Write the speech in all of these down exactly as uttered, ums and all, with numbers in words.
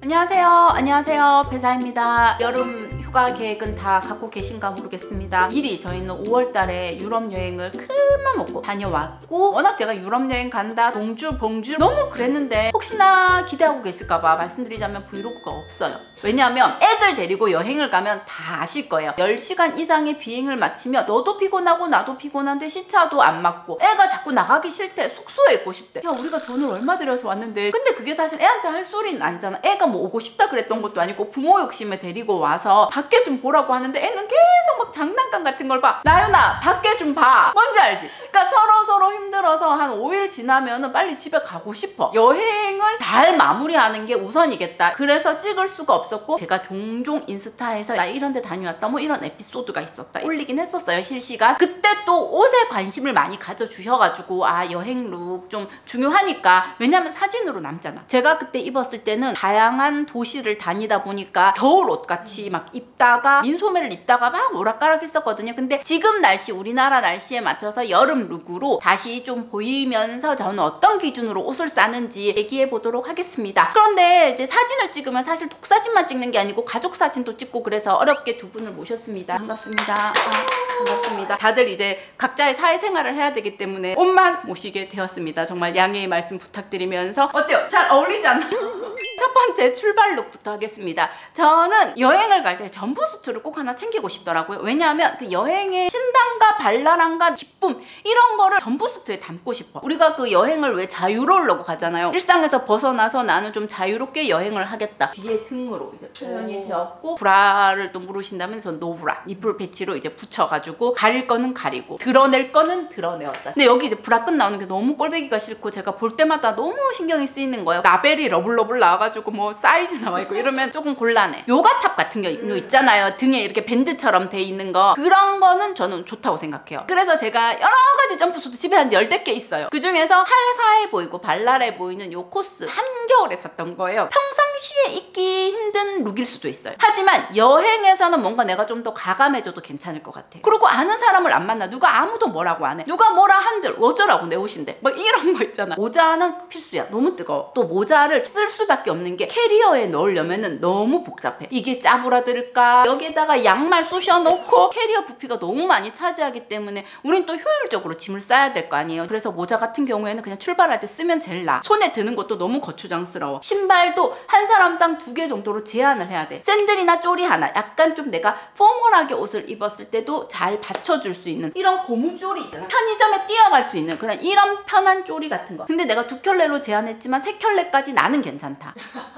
안녕하세요. 안녕하세요. 배사입니다. 여름 휴가 계획은 다 갖고 계신가 모르겠습니다. 미리 저희는 오월 달에 유럽 여행을 큰맘 먹고 다녀왔고, 워낙 제가 유럽 여행 간다, 봉주 봉주 너무 그랬는데 혹시나 기대하고 계실까봐 말씀드리자면 브이로그가 없어요. 왜냐하면 애들 데리고 여행을 가면 다 아실 거예요. 열 시간 이상의 비행을 마치면 너도 피곤하고 나도 피곤한데 시차도 안 맞고 애가 자꾸 나가기 싫대, 숙소에 있고 싶대. 야, 우리가 돈을 얼마 들여서 왔는데, 근데 그게 사실 애한테 할 소리는 아니잖아. 애가 뭐 오고 싶다 그랬던 것도 아니고 부모 욕심에 데리고 와서 밖에 좀 보라고 하는데 애는 계속 막 장난감 같은 걸 봐. 나윤아 밖에 좀 봐. 뭔지 알지? 그러니까 서로 서로 힘들어서 한 오 일 지나면은 빨리 집에 가고 싶어. 여행을 잘 마무리하는 게 우선이겠다. 그래서 찍을 수가 없었고, 제가 종종 인스타에서 나 이런 데 다녀왔다 뭐 이런 에피소드가 있었다 올리긴 했었어요, 실시간. 그때 또 옷에 관심을 많이 가져주셔가지고 아, 여행 룩 좀 중요하니까. 왜냐면 사진으로 남잖아. 제가 그때 입었을 때는 다양한 도시를 다니다 보니까 겨울 옷같이 막 입다가 민소매를 입다가 막 오락가락 했었거든요. 근데 지금 날씨, 우리나라 날씨에 맞춰서 여름 룩으로 다시 좀 보이면서 저는 어떤 기준으로 옷을 싸는지 얘기해 보도록 하겠습니다. 그런데 이제 사진을 찍으면 사실 독사진만 찍는 게 아니고 가족 사진도 찍고, 그래서 어렵게 두 분을 모셨습니다. 반갑습니다. 아, 반갑습니다. 다들 이제 각자의 사회생활을 해야 되기 때문에 옷만 모시게 되었습니다. 정말 양해의 말씀 부탁드리면서, 어때요? 잘 어울리지 않나요? 첫 번째 출발 룩부터 하겠습니다. 저는 여행을 갈 때 점프수트를 꼭 하나 챙기고 싶더라고요. 왜냐하면 그 여행의 신당과 발랄함과 기쁨, 이런 거를 점프수트에 담고 싶어. 우리가 그 여행을 왜 자유로우려고 가잖아요. 일상에서 벗어나서 나는 좀 자유롭게 여행을 하겠다. 뒤에 등으로 이제 표현이 되었고, 브라를 또 물으신다면 전 노브라, 니플 패치로 이제 붙여가지고 가릴 거는 가리고 드러낼 거는 드러내었다. 근데 여기 이제 브라 끝 나오는 게 너무 꼴배기가 싫고, 제가 볼 때마다 너무 신경이 쓰이는 거예요. 라벨이 러블러블 나와가지고 뭐 사이즈 나와있고 이러면 조금 곤란해. 요가탑 같은 게 있잖아요. 등에 이렇게 밴드처럼 돼 있는 거. 그런 거는 저는 좋다고 생각해요. 그래서 제가 여러 가지 점프수트 집에 한 열댓 개 있어요. 그 중에서 할사해 보이고 발랄해 보이는 요 코스 한겨울에 샀던 거예요. 평상시에 입기 힘든 룩일 수도 있어요. 하지만 여행에서는 뭔가 내가 좀 더 가감해져도 괜찮을 것 같아. 그리고 아는 사람을 안 만나. 누가 아무도 뭐라고 안 해. 누가 뭐라 한들 어쩌라고 내 옷인데. 막 이런 거 있잖아. 모자는 필수야. 너무 뜨거워. 또 모자를 쓸 수밖에 없는 게 캐리어에 넣으려면은 너무 복잡해. 이게 짜부라들까? 여기에다가 양말 쑤셔 놓고 캐리어 부피가 너무 많이 차지하기 때문에 우린 또 효율적으로 짐을 싸야 될 거 아니에요. 그래서 모자 같은 경우에는 그냥 출발할 때 쓰면 제일 나아. 손에 드는 것도 너무 거추장스러워. 신발도 한 사람당 두 개 정도로 제한을 해야 돼. 샌들이나 쪼리 하나, 약간 좀 내가 포멀하게 옷을 입었을 때도 잘 받쳐줄 수 있는 이런 고무 쪼리 있잖아. 편의점에 뛰어갈 수 있는 그냥 이런 편한 쪼리 같은 거. 근데 내가 두 켤레로 제한했지만 세 켤레까지 나는 괜찮다.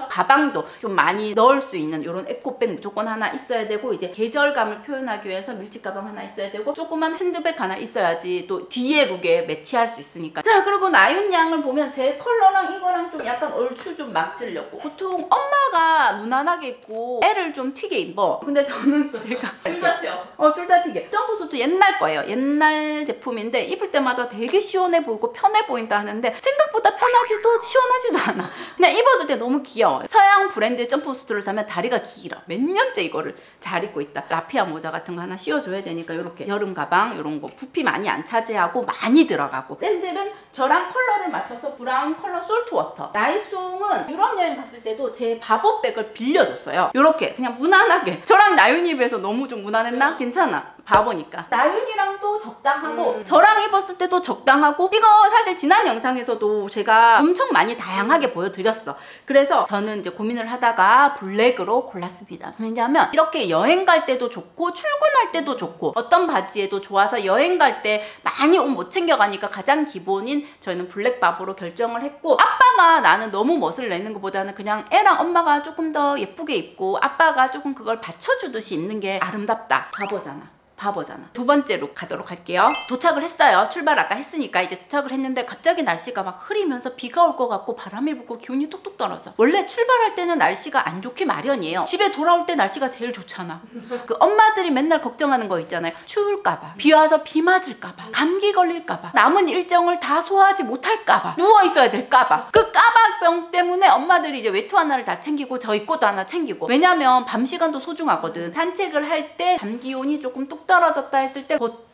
가방도 좀 많이 넣을 수 있는 이런 에코백 무조건 하나 있어야 되고, 이제 계절감을 표현하기 위해서 밀짚 가방 하나 있어야 되고, 조그만 핸드백 하나 있어야지 또 뒤에 룩에 매치할 수 있으니까. 자, 그리고 나윤 양을 보면 제 컬러랑 이거랑 좀 약간 얼추 좀 맞추려고. 보통 엄마가 무난하게 입고 애를 좀 튀게 입어. 근데 저는 제가 둘 다 튀어. 어, 둘 다 튀게. 점프수트 옛날 거예요. 옛날 제품인데 입을 때마다 되게 시원해 보이고 편해 보인다 하는데 생각보다 편하지도 시원하지도 않아. 그냥 입었을 때 너무 귀여워요. 서양 브랜드의 점프수트를 사면 다리가 길어. 몇 년째 이거를 잘 입고 있다. 라피아 모자 같은 거 하나 씌워줘야 되니까 이렇게 여름 가방 이런 거 부피 많이 안 차지하고 많이 들어가고. 샌들은 저랑 컬러를 맞춰서 브라운 컬러 솔트워터. 나이송은 유럽 여행 갔을 때도 제 바보백을 빌려줬어요. 이렇게 그냥 무난하게. 저랑 나윤이 비해서 너무 좀 무난했나? 괜찮아. 바보니까. 나윤이랑도 적당하고 음. 저랑 입었을 때도 적당하고. 이거 사실 지난 영상에서도 제가 엄청 많이 다양하게 보여드렸어. 그래서 저는 이제 고민을 하다가 블랙으로 골랐습니다. 왜냐하면 이렇게 여행 갈 때도 좋고 출근할 때도 좋고 어떤 바지에도 좋아서 여행 갈 때 많이 옷 못 챙겨가니까 가장 기본인 저희는 블랙 바보로 결정을 했고, 아빠가 나는 너무 멋을 내는 것보다는 그냥 애랑 엄마가 조금 더 예쁘게 입고 아빠가 조금 그걸 받쳐주듯이 입는 게 아름답다. 바보잖아. 바보잖아. 두 번째 룩 가도록 할게요. 도착을 했어요. 출발 아까 했으니까 이제 도착을 했는데 갑자기 날씨가 막 흐리면서 비가 올 것 같고 바람이 불고 기온이 뚝뚝 떨어져. 원래 출발할 때는 날씨가 안 좋기 마련이에요. 집에 돌아올 때 날씨가 제일 좋잖아. 그 엄마들이 맨날 걱정하는 거 있잖아요. 추울까봐, 비 와서 비 맞을까봐, 감기 걸릴까봐, 남은 일정을 다 소화하지 못할까봐, 누워있어야 될까봐. 그 까박병 때문에 엄마들이 이제 외투 하나를 다 챙기고 저희 꽃도 하나 챙기고. 왜냐면 밤 시간도 소중하거든. 산책을 할 때 밤 기온이 조금 뚝 떨어졌다 했을 때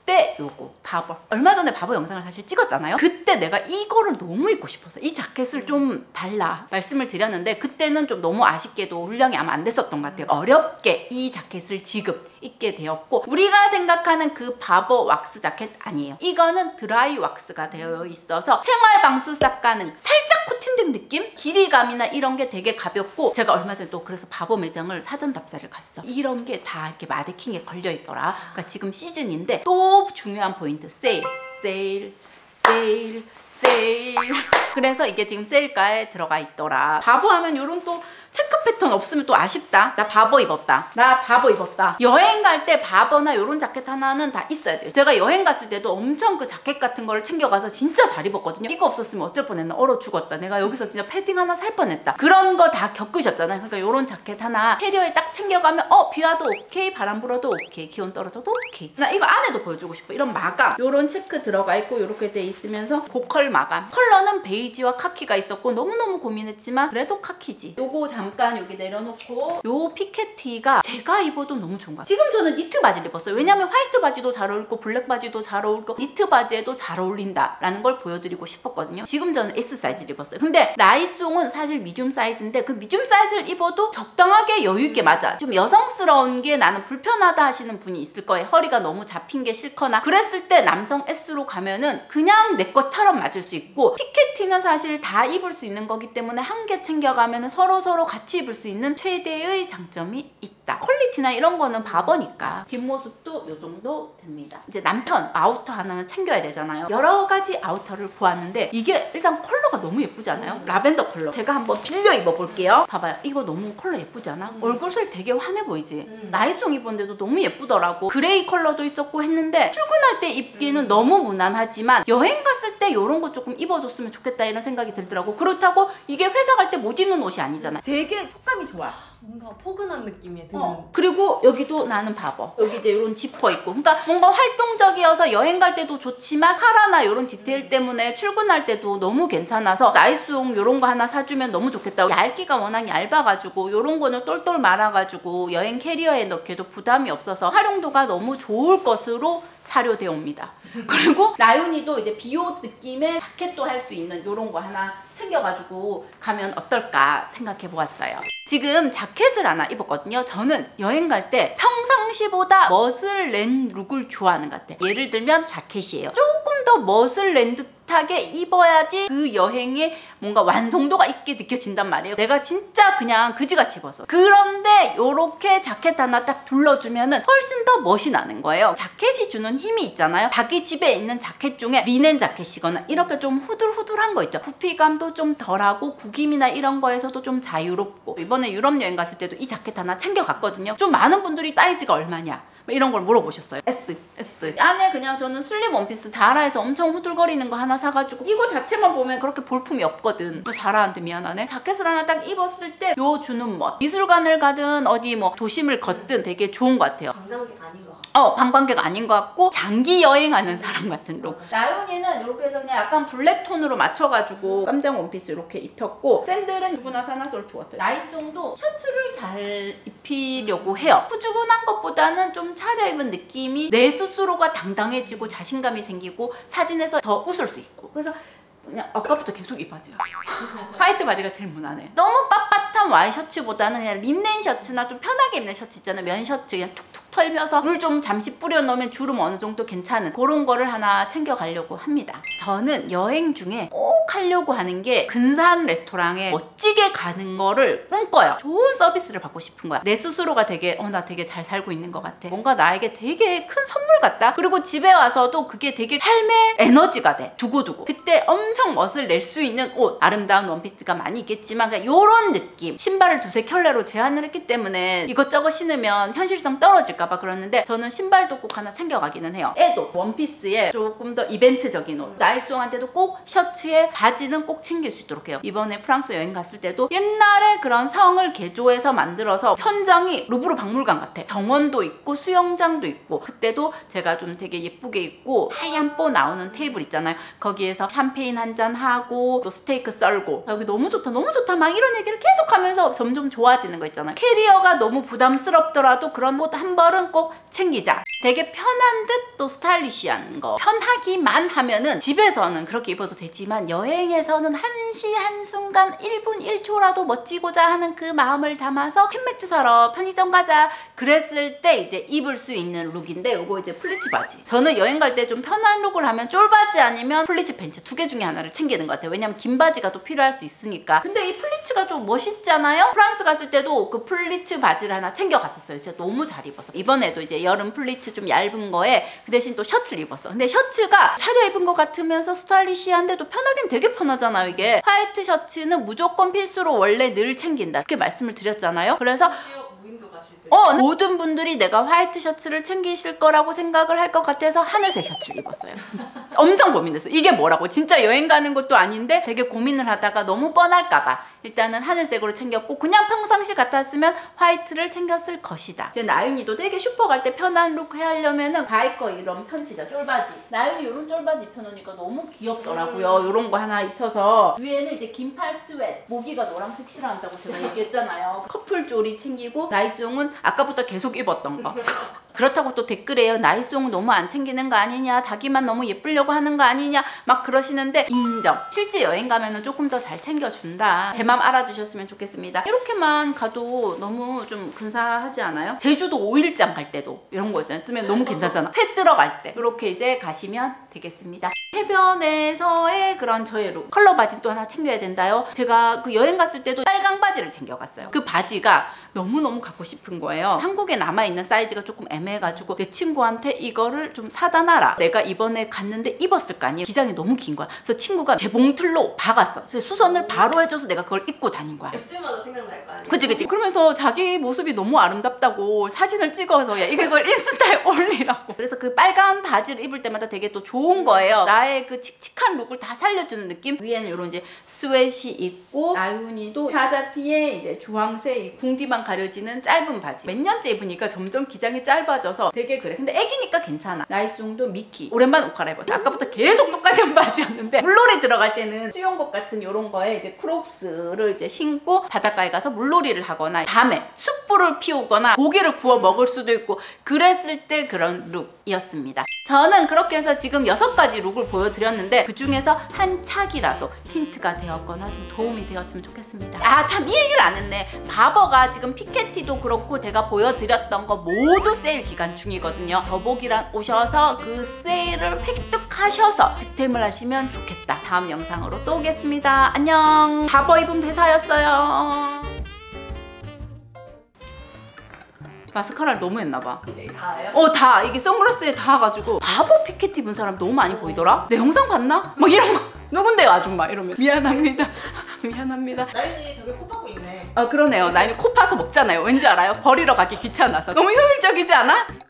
그때 요거 바버, 얼마 전에 바버 영상을 사실 찍었잖아요. 그때 내가 이거를 너무 입고 싶어서 이 자켓을 좀 달라 말씀을 드렸는데, 그때는 좀 너무 아쉽게도 분량이 아마 안 됐었던 것 같아요. 어렵게 이 자켓을 지금 입게 되었고, 우리가 생각하는 그 바버 왁스 자켓 아니에요. 이거는 드라이 왁스가 되어 있어서 생활 방수 싹 가능, 살짝 코팅된 느낌? 길이감이나 이런 게 되게 가볍고, 제가 얼마 전에 또 그래서 바버 매장을 사전 답사를 갔어. 이런 게 다 이렇게 마네킹에 걸려 있더라. 그러니까 지금 시즌인데 또 중요한 포인트, 세일, 세일, 세일, 세일. 그래서 이게 지금 세일가에 들어가 있더라. 바버 하면 요런 또 체크 패턴 없으면 또 아쉽다. 나 바버 입었다. 나 바버 입었다. 여행 갈 때 바버나 요런 자켓 하나는 다 있어야 돼요. 제가 여행 갔을 때도 엄청 그 자켓 같은 거를 챙겨가서 진짜 잘 입었거든요. 이거 없었으면 어쩔 뻔했나. 얼어 죽었다. 내가 여기서 진짜 패딩 하나 살 뻔했다. 그런 거 다 겪으셨잖아요. 그러니까 요런 자켓 하나 캐리어에 딱 챙겨가면 어 비 와도 오케이, 바람 불어도 오케이, 기온 떨어져도 오케이. 나 이거 안에도 보여주고 싶어. 이런 마감, 요런 체크 들어가 있고 요렇게 돼 있으면서 고컬 마감. 컬러는 베이지와 카키가 있었고 너무너무 고민했지만 그래도 카키지. 요거 잠깐 여기 내려놓고, 요 피켓티가 제가 입어도 너무 좋은 것 같아요. 지금 저는 니트 바지를 입었어요. 왜냐면 화이트 바지도 잘 어울리고 블랙 바지도 잘 어울리고 니트 바지에도 잘 어울린다 라는 걸 보여드리고 싶었거든요. 지금 저는 S 사이즈를 입었어요. 근데 나이송은 사실 미디움 사이즈인데 그 미디움 사이즈를 입어도 적당하게 여유있게 맞아. 좀 여성스러운 게 나는 불편하다 하시는 분이 있을 거예요. 허리가 너무 잡힌 게 싫거나 그랬을 때 남성 S로 가면은 그냥 내 것처럼 맞을 수 있고, 피켓티는 사실 다 입을 수 있는 거기 때문에 한 개 챙겨가면은 서로 서로 같이 입을 수 있는 최대의 장점이 있다. 퀄리티나 이런 거는 바버니까. 뒷모습도 이 정도 됩니다. 이제 남편 아우터 하나는 챙겨야 되잖아요. 여러 가지 아우터를 보았는데 이게 일단 컬러가 너무 예쁘지 않아요? 라벤더 컬러. 제가 한번 빌려 입어볼게요. 봐봐요. 이거 너무 컬러 예쁘지 않아? 음. 얼굴색 되게 환해 보이지? 음. 나이송 입었는데도 너무 예쁘더라고. 그레이 컬러도 있었고 했는데 출근할 때 입기는 음. 너무 무난하지만 여행 갔을 때 이런 거 조금 입어줬으면 좋겠다 이런 생각이 들더라고. 그렇다고 이게 회사 갈 때 못 입는 옷이 아니잖아. 되게 촉감이 좋아. 뭔가 포근한 느낌이 드는. 어. 그리고 여기도 나는 바버. 여기 이제 이런 지퍼 있고. 그러니까 뭔가 활동적이어서 여행 갈 때도 좋지만 카라나 이런 디테일 때문에 출근할 때도 너무 괜찮아서 나이송 이런 거 하나 사주면 너무 좋겠다. 얇기가 워낙 얇아가지고 이런 거는 똘똘 말아가지고 여행 캐리어에 넣기도 부담이 없어서 활용도가 너무 좋을 것으로 사료되어 옵니다. 그리고 나윤이도 이제 비옷 느낌의 자켓도 할 수 있는 이런 거 하나 챙겨가지고 가면 어떨까 생각해 보았어요. 지금 자켓을 하나 입었거든요. 저는 여행 갈 때 평상시보다 멋을 낸 룩을 좋아하는 것 같아요. 예를 들면 자켓이에요. 조금 더 멋을 낸 듯하게 입어야지 그 여행에 뭔가 완성도가 있게 느껴진단 말이에요. 내가 진짜 그냥 그지같이 입어서. 그런데 요렇게 자켓 하나 딱 둘러주면은 훨씬 더 멋이 나는 거예요. 자켓이 주는 힘이 있잖아요. 자기 집에 있는 자켓 중에 리넨 자켓이거나 이렇게 좀 후들후들한 거 있죠. 부피감도 좀 덜하고 구김이나 이런 거에서도 좀 자유롭고. 이번에 유럽 여행 갔을 때도 이 자켓 하나 챙겨갔거든요. 좀 많은 분들이 사이즈가 얼마냐 이런 걸 물어보셨어요. S, S. 안에 그냥 저는 슬립 원피스 자라에서 엄청 후들거리는 거 하나 사가지고 이거 자체만 보면 그렇게 볼품이 없거든. 또 자라한테 미안하네. 자켓을 하나 딱 입었을 때 요 주는 멋. 미술관을 가든 어디 뭐 도심을 걷든 되게 좋은 것 같아요. 관광객 아닌 것 같아요. 어, 관광객 아닌 것 같고 장기 여행하는 사람 같은 룩. 나윤이는 이렇게 해서 그냥 약간 블랙 톤으로 맞춰가지고 깜장 원피스 이렇게 입혔고, 샌들은 누구나 사나 솔트 워터. 나이송도 셔츠를 잘 입히려고 해요. 후주근한 것보다는 좀 차려입은 느낌이 내 스스로가 당당해지고 자신감이 생기고 사진에서 더 웃을 수 있고. 그래서 그냥 아까부터 계속 이 바지야. 화이트 바지가 제일 무난해. 너무 빳빳한 와이셔츠보다는 그냥 린넨 셔츠나 좀 편하게 입는 셔츠 있잖아요. 면 셔츠 그냥 툭툭 털면서 물 좀 잠시 뿌려 넣으면 주름 어느 정도 괜찮은 그런 거를 하나 챙겨가려고 합니다. 저는 여행 중에 꼭 하려고 하는 게 근사한 레스토랑에 멋지게 가는 거를 꿈꿔요. 좋은 서비스를 받고 싶은 거야. 내 스스로가 되게 어 나 되게 잘 살고 있는 것 같아. 뭔가 나에게 되게 큰 선물 같다. 그리고 집에 와서도 그게 되게 삶의 에너지가 돼. 두고두고. 그때 엄청 멋을 낼 수 있는 옷, 아름다운 원피스가 많이 있겠지만 그냥 요런 느낌. 신발을 두세 켤레로 제한을 했기 때문에 이것저것 신으면 현실성 떨어질까봐 그러는데 저는 신발도 꼭 하나 챙겨가기는 해요. 애도 원피스에 조금 더 이벤트적인 옷. 나이송한테도 꼭 셔츠에 바지는 꼭 챙길 수 있도록 해요. 이번에 프랑스 여행 갔을 때도 옛날에 그런 성을 개조해서 만들어서 천장이 루브르 박물관 같아. 정원도 있고 수영장도 있고. 그때도 제가 좀 되게 예쁘게 입고 하얀 뽀 나오는 테이블 있잖아요. 거기에서 샴페인 한 잔 하고 또 스테이크 썰고 여기 너무 좋다 너무 좋다 막 이런 얘기를 계속 하면서 점점 좋아지는 거 있잖아요. 캐리어가 너무 부담스럽더라도 그런 옷 한번 이거는 꼭 챙기자. 되게 편한 듯 또 스타일리시한 거. 편하기만 하면은 집에서는 그렇게 입어도 되지만 여행에서는 한시 한순간 일 분 일 초라도 멋지고자 하는 그 마음을 담아서 캔맥주 사러 편의점 가자 그랬을 때 이제 입을 수 있는 룩인데, 요거 이제 플리츠 바지. 저는 여행 갈 때 좀 편한 룩을 하면 쫄바지 아니면 플리츠 팬츠 두 개 중에 하나를 챙기는 것 같아요. 왜냐면 긴 바지가 또 필요할 수 있으니까. 근데 이 플리츠가 좀 멋있잖아요. 프랑스 갔을 때도 그 플리츠 바지를 하나 챙겨갔었어요. 제가 너무 잘 입어서. 이번에도 이제 여름 플리츠 좀 얇은 거에 그 대신 또 셔츠를 입었어. 근데 셔츠가 차려입은 것 같으면서 스타일리시한데도 편하긴 되게 편하잖아요. 이게 화이트 셔츠는 무조건 필수로 원래 늘 챙긴다 이렇게 말씀을 드렸잖아요. 그래서 무인도 가실 때 어 모든 분들이 내가 화이트 셔츠를 챙기실 거라고 생각을 할 것 같아서 하늘색 셔츠를 입었어요. 엄청 고민했어요. 이게 뭐라고? 진짜 여행 가는 것도 아닌데 되게 고민을 하다가 너무 뻔할까봐 일단은 하늘색으로 챙겼고, 그냥 평상시 같았으면 화이트를 챙겼을 것이다. 이제 나윤이도 되게 슈퍼 갈 때 편한 룩 하려면은 바이커 이런 편지다 쫄바지. 나윤이 이런 쫄바지 입혀놓으니까 너무 귀엽더라고요. 이런 음. 거 하나 입혀서 위에는 이제 긴팔 스웨트, 모기가 노란색 싫어한다고 제가 얘기했잖아요. 커플 조리 챙기고, 나이스용은 아까부터 계속 입었던 거. 그렇다고 또 댓글에요. 나이스용 너무 안 챙기는 거 아니냐, 자기만 너무 예쁘려고 하는 거 아니냐 막 그러시는데, 인정. 실제 여행 가면은 조금 더 잘 챙겨준다. 제 맘 알아주셨으면 좋겠습니다. 이렇게만 가도 너무 좀 근사하지 않아요? 제주도 오 일장 갈 때도 이런 거 있잖아요. 쓰면 너무 괜찮잖아. 회 들어갈 때 이렇게 이제 가시면 되겠습니다. 해변에서의 그런 저의 룩. 컬러 바지 또 하나 챙겨야 된다요. 제가 그 여행 갔을 때도 빨강 바지를 챙겨갔어요. 그 바지가 너무너무 갖고 싶은 거예요. 한국에 남아있는 사이즈가 조금 애매해가지고 내 친구한테 이거를 좀 사다 놔라. 내가 이번에 갔는데 입었을 거 아니에요. 기장이 너무 긴 거야. 그래서 친구가 제 봉틀로 박았어. 그래서 수선을 바로 해줘서 내가 그걸 입고 다닌 거야. 그때마다 생각날 거 아니에요? 그치 그치. 그러면서 자기 모습이 너무 아름답다고 사진을 찍어서 야 이걸 인스타에 올리라고. 그래서 그 빨간 바지를 입을 때마다 되게 또 좋은 거예요. 나의 그 칙칙한 룩을 다 살려주는 느낌. 위에는 이런 이제 스웨시 있고, 나윤이도 사자티에 이제 주황색 이 궁디만 가려지는 짧은 바지. 몇 년째 입으니까 점점 기장이 짧아져서 되게 그래. 근데 애기니까 괜찮아. 나이스용도 미키 오랜만에 옷 갈아입었어. 아까부터 계속 똑같은 바지였는데, 물놀이 들어갈 때는 수영복 같은 이런 거에 이제 크롭스를 이제 신고 바닷가에 가서 물놀이를 하거나 밤에 숯불을 피우거나 고기를 구워 먹을 수도 있고 그랬을 때 그런 룩이었습니다. 저는 그렇게 해서 지금 여섯 가지 룩을 보여드렸는데, 그 중에서 한 착이라도 힌트가 되었거나 좀 도움이 되었으면 좋겠습니다. 아 참, 이 얘기를 안 했네. 바버가 지금 피케티도 그렇고 제가 보여드렸던 거 모두 세일 기간 중이거든요. 더보기란 오셔서 그 세일을 획득하셔서 득템을 하시면 좋겠다. 다음 영상으로 또 오겠습니다. 안녕. 바버 입은 회사였어요. 마스카라를 너무 했나봐. 다예요? 어, 다. 이게 선글라스에 닿아가지고 바버 피켓 입은 사람 너무 많이 보이더라? 내 영상 봤나? 막 이런 거. 누군데요 아줌마? 이러면 미안합니다. 미안합니다. 나윤이 저기 코 파고 있네. 아 그러네요. 나윤이 코 파서 먹잖아요. 왠지 알아요? 버리러 가기 귀찮아서. 너무 효율적이지 않아?